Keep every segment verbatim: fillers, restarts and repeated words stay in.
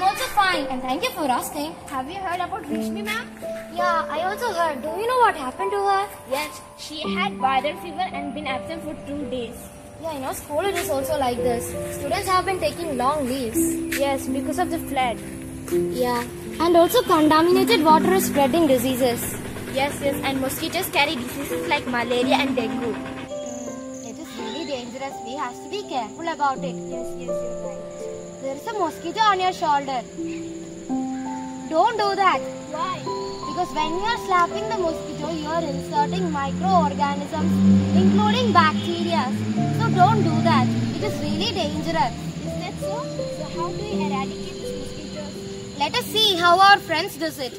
I'm also fine and thank you for asking. Have you heard about Rishmi ma'am? Yeah, I also heard. Do you know what happened to her? Yes, she had viral fever and been absent for two days. Yeah, you know, school it is also like this. Students have been taking long leaves. Yes, because of the flood. Yeah, and also contaminated water is spreading diseases. Yes, yes, and mosquitoes carry diseases like malaria and dengue. Mm, it is really dangerous. We have to be careful about it. Yes, yes, you're right. There is a mosquito on your shoulder. Don't do that. Why? Because when you are slapping the mosquito, you are inserting microorganisms, including bacteria. So don't do that. It is really dangerous. Is that so? So how do we eradicate these mosquitoes? Let us see how our friends does it.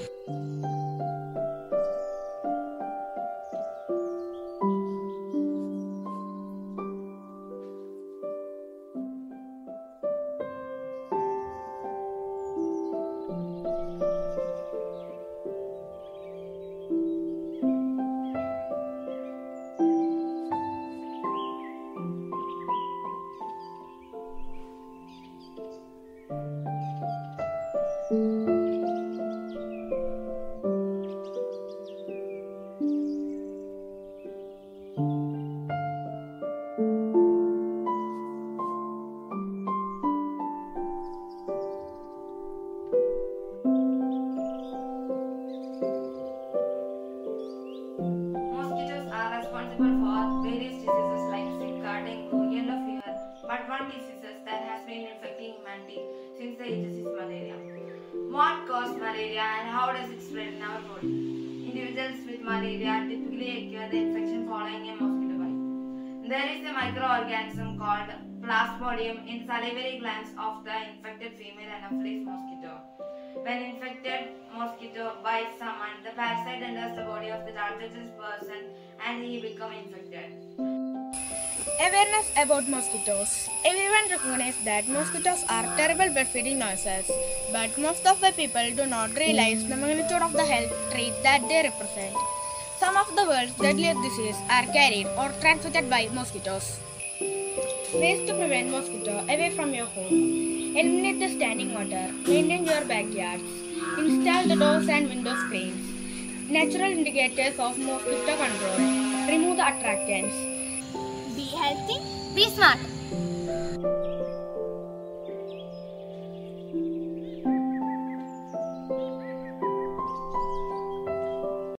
Mosquitoes are responsible for various diseases like Zika, dengue, yellow fever, but one disease that has been infecting humanity since the ages is malaria. What causes malaria and how does it spread in our body? Individuals with malaria typically acquire the infection following a mosquito bite. There is a microorganism called Plasmodium in salivary glands of the infected female Anopheles mosquito. When infected mosquito bites someone, the parasite enters the body of the targeted person and he becomes infected. Awareness about mosquitoes. Everyone recognizes that mosquitoes are terrible breastfeeding noises, but most of the people do not realize the magnitude of the health threat that they represent. Some of the world's deadliest diseases are carried or transmitted by mosquitoes. Ways to prevent mosquito away from your home. Eliminate the standing water. Maintain your backyards. Install the doors and window screens. Natural indicators of mosquito control. Remove the attractants. Be healthy, be smart.